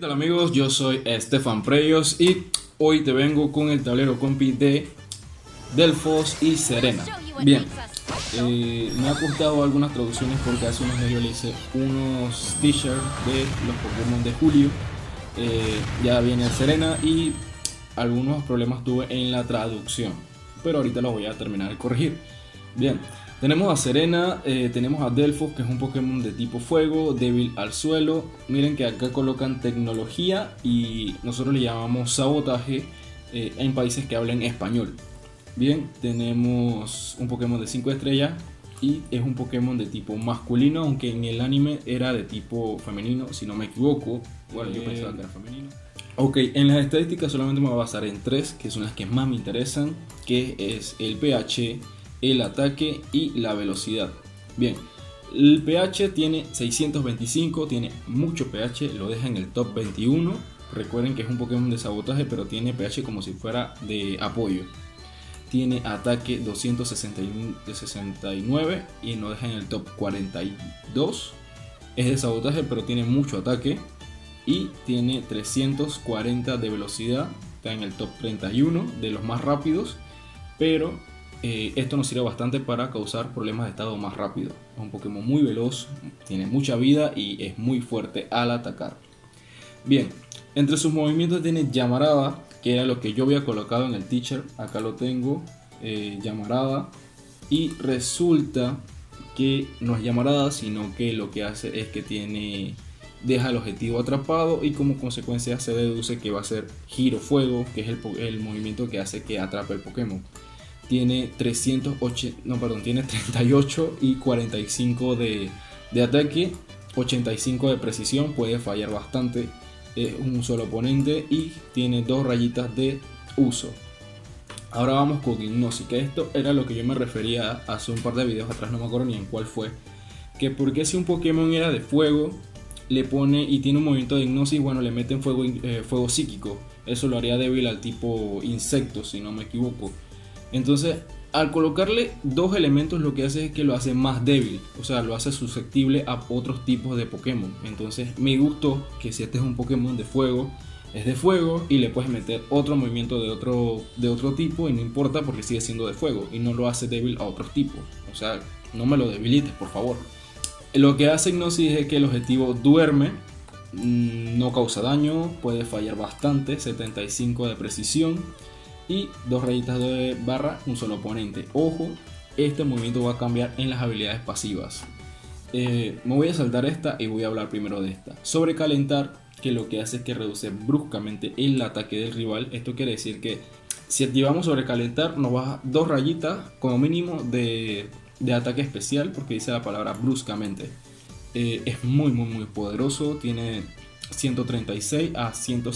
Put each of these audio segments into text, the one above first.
tal amigos? Yo soy Estefan Preyos y hoy te vengo con el tablero compi de Delfos y Serena. Bien, me ha costado algunas traducciones porque hace unos días yo le hice unos t-shirts de los Pokémon de julio. Ya viene el Serena y algunos problemas tuve en la traducción, pero ahorita los voy a terminar de corregir. Bien, tenemos a Serena, tenemos a Delfos, que es un Pokémon de tipo fuego, débil al suelo. Miren que acá colocan tecnología y nosotros le llamamos sabotaje en países que hablan español. Bien, tenemos un Pokémon de 5 estrellas y es un Pokémon de tipo masculino, aunque en el anime era de tipo femenino, si no me equivoco. Bueno, yo pensaba que era femenino. Ok, en las estadísticas solamente me voy a basar en 3, que son las que más me interesan, que es el pH, el ataque y la velocidad. Bien, el pH tiene 625, tiene mucho pH, lo deja en el top 21. Recuerden que es un Pokémon de sabotaje, pero tiene pH como si fuera de apoyo. Tiene ataque 269 y lo deja en el top 42. Es de sabotaje, pero tiene mucho ataque. Y tiene 340 de velocidad, está en el top 31 de los más rápidos, pero esto nos sirve bastante para causar problemas de estado más rápido. Es un Pokémon muy veloz, tiene mucha vida y es muy fuerte al atacar. Bien, entre sus movimientos tiene Llamarada, que era lo que yo había colocado en el teacher. Acá lo tengo, Llamarada, y resulta que no es Llamarada, sino que lo que hace es que deja el objetivo atrapado y como consecuencia se deduce que va a ser Giro Fuego, que es el movimiento que hace que atrape el Pokémon. Tiene 38 y 45 de ataque, 85 de precisión, puede fallar bastante, es un solo oponente y tiene 2 rayitas de uso. Ahora vamos con Hipnosis, que esto era lo que yo me refería hace un par de videos atrás, no me acuerdo ni en cuál fue, que porque si un Pokémon era de fuego, le pone y tiene un movimiento de hipnosis, bueno, le meten fuego psíquico. Eso lo haría débil al tipo insecto, si no me equivoco. Entonces, al colocarle 2 elementos, lo que hace es que lo hace más débil, o sea, lo hace susceptible a otros tipos de Pokémon. Entonces, me gustó que si este es un Pokémon de fuego, es de fuego y le puedes meter otro movimiento de otro tipo y no importa porque sigue siendo de fuego y no lo hace débil a otros tipos. O sea, no me lo debilites, por favor. Lo que hace Hipnosis es que el objetivo duerme, no causa daño, puede fallar bastante, 75 de precisión y 2 rayitas de barra, un solo oponente. Ojo, este movimiento va a cambiar en las habilidades pasivas. Me voy a saltar esta y voy a hablar primero de esta. Sobrecalentar, que lo que hace es que reduce bruscamente el ataque del rival. Esto quiere decir que si activamos sobrecalentar nos baja 2 rayitas como mínimo de ataque especial, porque dice la palabra bruscamente. Es muy poderoso, tiene 136 a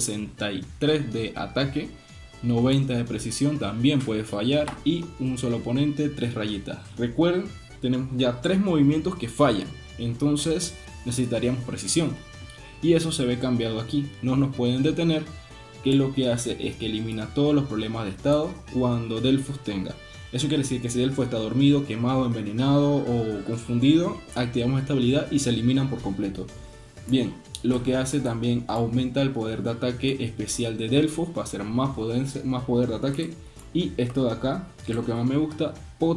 163 de ataque, 90 de precisión, también puede fallar y un solo oponente, 3 rayitas. Recuerden, tenemos ya 3 movimientos que fallan, entonces necesitaríamos precisión y eso se ve cambiado aquí. No nos pueden detener, que lo que hace es que elimina todos los problemas de estado cuando Delfos tenga. Eso quiere decir que si Delfos está dormido, quemado, envenenado o confundido, activamos esta habilidad y se eliminan por completo. Bien, lo que hace también aumenta el poder de ataque especial de Delfos para hacer más poder de ataque. Y esto de acá, que es lo que más me gusta,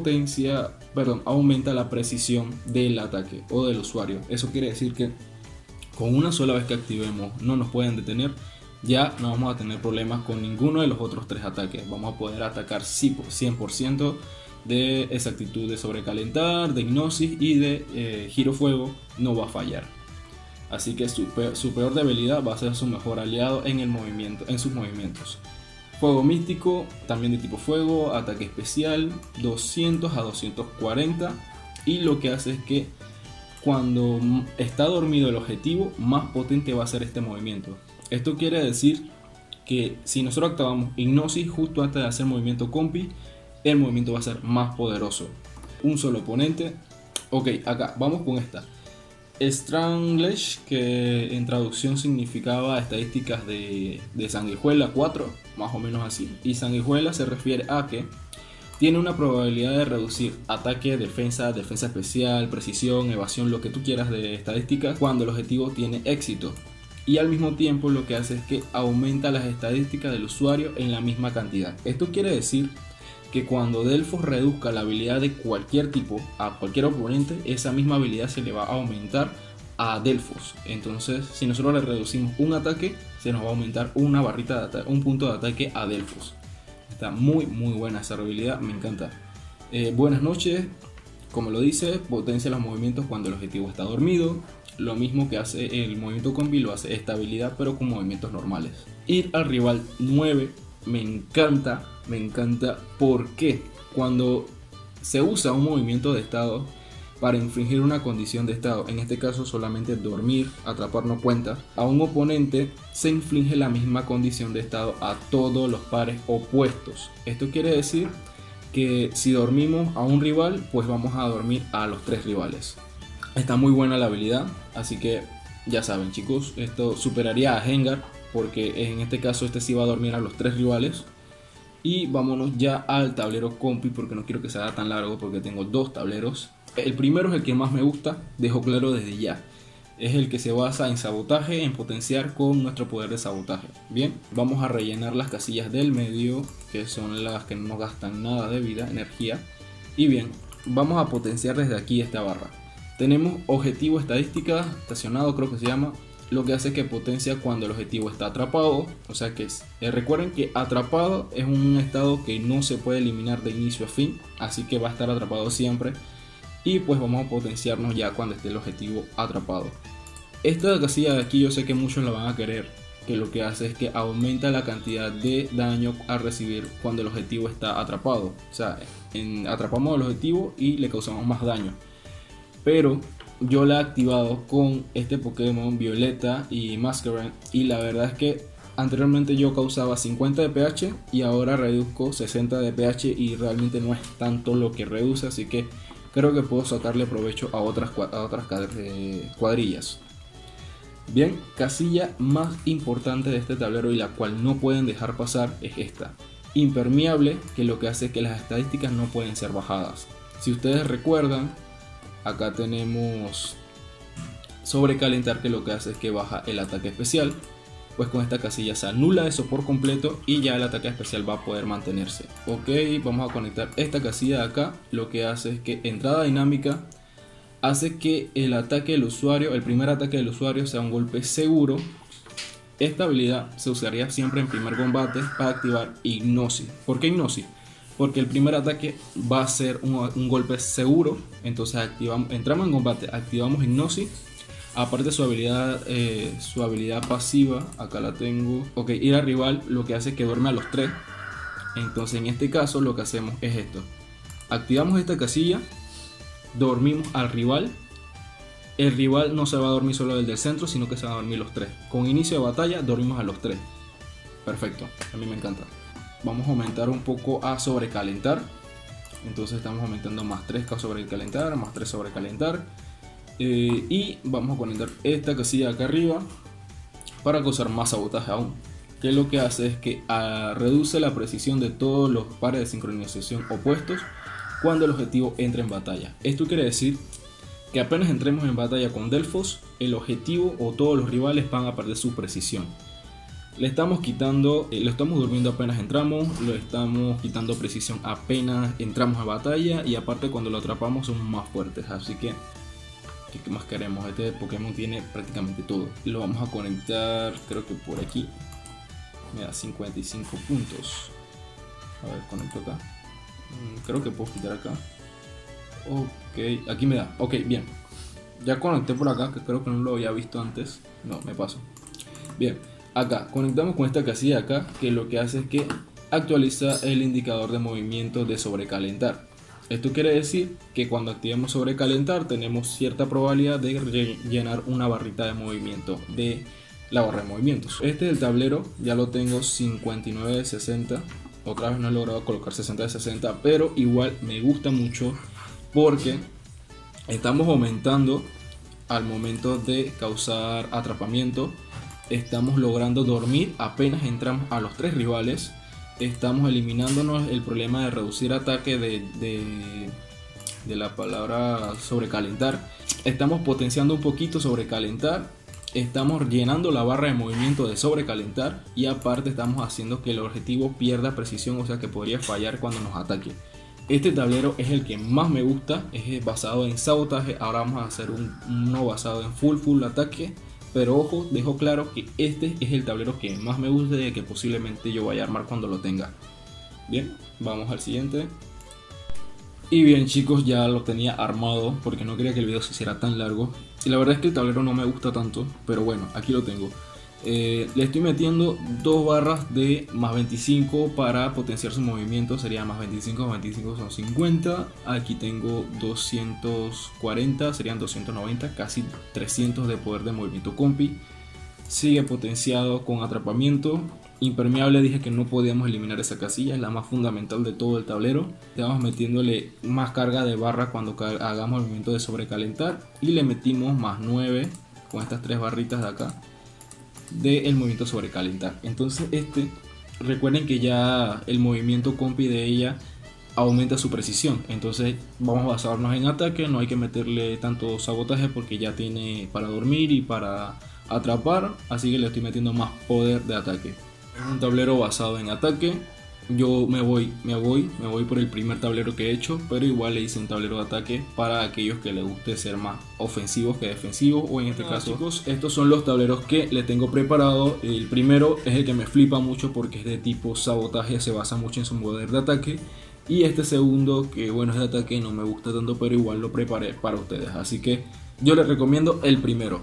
aumenta la precisión del ataque o del usuario. Eso quiere decir que con una sola vez que activemos no nos pueden detener. Ya no vamos a tener problemas con ninguno de los otros 3 ataques. Vamos a poder atacar 100% de exactitud de sobrecalentar, de hipnosis y de giro fuego. No va a fallar. Así que su peor debilidad va a ser su mejor aliado en sus movimientos. Fuego místico, también de tipo fuego, ataque especial 200 a 240. Y lo que hace es que cuando está dormido el objetivo, más potente va a ser este movimiento. Esto quiere decir que si nosotros activamos hipnosis justo antes de hacer movimiento compi, el movimiento va a ser más poderoso. Un solo oponente. Ok, acá vamos con esta. Stranglish, que en traducción significaba estadísticas de sanguijuela 4, más o menos así. Y sanguijuela se refiere a que tiene una probabilidad de reducir ataque, defensa especial, precisión, evasión, lo que tú quieras de estadísticas cuando el objetivo tiene éxito. y al mismo tiempo lo que hace es que aumenta las estadísticas del usuario en la misma cantidad. Esto quiere decir que cuando Delphos reduzca la habilidad de cualquier tipo a cualquier oponente, esa misma habilidad se le va a aumentar a Delphos. Entonces, si nosotros le reducimos un ataque, se nos va a aumentar una barrita de un punto de ataque a Delphos. Está muy buena esa habilidad, me encanta. Buenas noches, como lo dice, potencia los movimientos cuando el objetivo está dormido. Lo mismo que hace el movimiento combi, lo hace esta habilidad, pero con movimientos normales. Ir al rival 9 me encanta porque cuando se usa un movimiento de estado para infringir una condición de estado, en este caso solamente dormir, atrapar no cuenta, a un oponente se inflige la misma condición de estado a todos los pares opuestos. Esto quiere decir que si dormimos a un rival, pues vamos a dormir a los 3 rivales. Está muy buena la habilidad, así que ya saben, chicos, esto superaría a Hengar, porque en este caso este sí va a dormir a los 3 rivales. Y vámonos ya al tablero compi, porque no quiero que sea tan largo, porque tengo 2 tableros. El primero es el que más me gusta, dejo claro desde ya. Es el que se basa en sabotaje, en potenciar con nuestro poder de sabotaje. Bien, vamos a rellenar las casillas del medio, que son las que no gastan nada de vida, energía. Y bien, vamos a potenciar desde aquí esta barra. Tenemos objetivo estadística estacionado, creo que se llama, lo que hace que potencia cuando el objetivo está atrapado. O sea que recuerden que atrapado es un estado que no se puede eliminar de inicio a fin, así que va a estar atrapado siempre. Y pues vamos a potenciarnos ya cuando esté el objetivo atrapado. Esta casilla de aquí yo sé que muchos la van a querer, que lo que hace es que aumenta la cantidad de daño a recibir cuando el objetivo está atrapado. O sea, atrapamos al objetivo y le causamos más daño. Pero yo la he activado con este Pokémon Violeta y Masquerain, y la verdad es que anteriormente yo causaba 50 de pH y ahora reduzco 60 de pH, y realmente no es tanto lo que reduce, así que creo que puedo sacarle provecho a otras cuadrillas. Bien, casilla más importante de este tablero y la cual no pueden dejar pasar es esta, impermeable, que lo que hace es que las estadísticas no pueden ser bajadas. Si ustedes recuerdan, acá tenemos sobrecalentar, que lo que hace es que baja el ataque especial. Pues con esta casilla se anula eso por completo y ya el ataque especial va a poder mantenerse. Ok, vamos a conectar esta casilla de acá. Lo que hace es que entrada dinámica hace que el ataque del usuario, el primer ataque del usuario, sea un golpe seguro. Esta habilidad se usaría siempre en primer combate para activar Hipnosis. ¿Por qué Hipnosis? Porque el primer ataque va a ser un golpe seguro. Entonces entramos en combate, activamos Hipnosis. Aparte su habilidad pasiva, acá la tengo. Ok, ir al rival, lo que hace es que duerme a los 3. Entonces en este caso lo que hacemos es esto. Activamos esta casilla, dormimos al rival. El rival no se va a dormir solo del centro, sino que se van a dormir los 3. Con inicio de batalla dormimos a los 3. Perfecto, a mí me encanta. Vamos a aumentar un poco a sobrecalentar. Entonces estamos aumentando más 3 a sobrecalentar, más 3 sobrecalentar. Y vamos a conectar esta casilla acá arriba para causar más sabotaje aún, que lo que hace es que reduce la precisión de todos los pares de sincronización opuestos cuando el objetivo entra en batalla. Esto quiere decir que apenas entremos en batalla con Delphos, el objetivo o todos los rivales van a perder su precisión. Le estamos quitando, lo estamos durmiendo apenas entramos, lo estamos quitando precisión apenas entramos a batalla, y aparte cuando lo atrapamos somos más fuertes, así que ¿qué más queremos? Este Pokémon tiene prácticamente todo. Lo vamos a conectar, creo que por aquí. Me da 55 puntos. A ver, conecto acá. Creo que puedo quitar acá. Ok, aquí me da. Ok, bien. Ya conecté por acá, que creo que no lo había visto antes. No, me paso. Bien, acá conectamos con esta casilla de acá, que lo que hace es que actualiza el indicador de movimiento de sobrecalentar. Esto quiere decir que cuando activemos sobrecalentar tenemos cierta probabilidad de llenar una barrita de movimiento de la barra de movimientos. Este es el tablero, ya lo tengo 59 de 60. Otra vez no he logrado colocar 60 de 60, pero igual me gusta mucho porque estamos aumentando al momento de causar atrapamiento. Estamos logrando dormir apenas entramos a los 3 rivales. Estamos eliminándonos el problema de reducir ataque de la palabra sobrecalentar. Estamos potenciando un poquito sobrecalentar estamos llenando la barra de movimiento de sobrecalentar y aparte estamos haciendo que el objetivo pierda precisión, o sea que podría fallar cuando nos ataque. Este tablero es el que más me gusta, es basado en sabotaje. Ahora vamos a hacer uno basado en full ataque, pero ojo, dejo claro que este es el tablero que más me gusta y que posiblemente yo vaya a armar cuando lo tenga. Bien, vamos al siguiente. Y bien chicos, ya lo tenía armado porque no quería que el video se hiciera tan largo. Y la verdad es que el tablero no me gusta tanto, pero bueno, aquí lo tengo. Le estoy metiendo dos barras de más 25 para potenciar su movimiento. Sería más 25, más 25 son 50. Aquí tengo 240, serían 290, casi 300 de poder de movimiento compi. Sigue potenciado con atrapamiento. Impermeable, dije que no podíamos eliminar esa casilla, es la más fundamental de todo el tablero. Estamos metiéndole más carga de barra cuando hagamos el movimiento de sobrecalentar. Y le metimos más 9 con estas tres barritas de acá del movimiento sobrecalentar. Entonces recuerden que ya el movimiento compi de ella aumenta su precisión. Entonces vamos a basarnos en ataque, no hay que meterle tanto sabotaje porque ya tiene para dormir y para atrapar. Así que le estoy metiendo más poder de ataque. Es un tablero basado en ataque. Yo me voy por el primer tablero que he hecho, pero igual le hice un tablero de ataque para aquellos que les guste ser más ofensivos que defensivos, o en este caso, chicos, estos son los tableros que le tengo preparado. El primero es el que me flipa mucho porque es de tipo sabotaje, se basa mucho en su poder de ataque. Y este segundo, que bueno, es de ataque, no me gusta tanto, pero igual lo preparé para ustedes, así que yo les recomiendo el primero.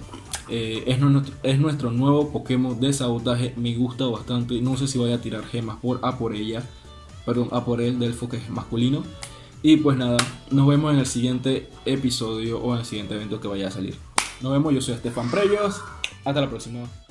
Es nuestro nuevo Pokémon de sabotaje, me gusta bastante. No sé si voy a tirar gemas a por él del enfoque masculino. Y pues nada, nos vemos en el siguiente episodio o en el siguiente evento que vaya a salir. Nos vemos, yo soy Estefan Preyos, hasta la próxima.